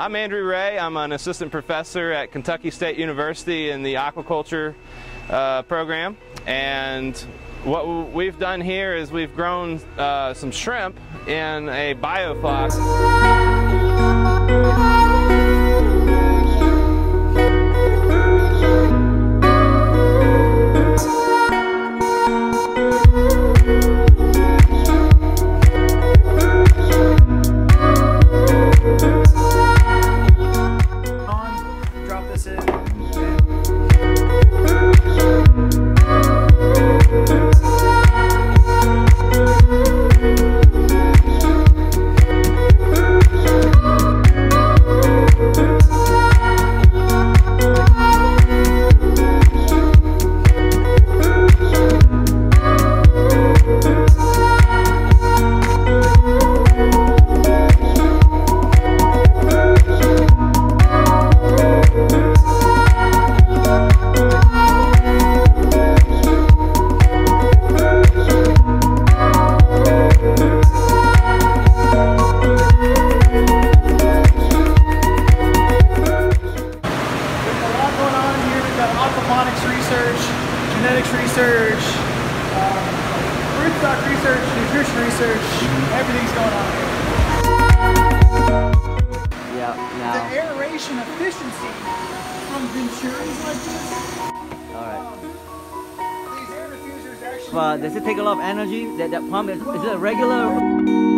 I'm Andrew Ray. I'm an assistant professor at Kentucky State University in the aquaculture program. And what we've done here is we've grown some shrimp in a biofloc. Drop this in. Research, genetics research, rootstock research, nutrition research, everything's going on here. Yeah, The aeration efficiency from Venturis like this. alright. These air diffusers actually. Does it take a lot of energy? That pump, is it a regular?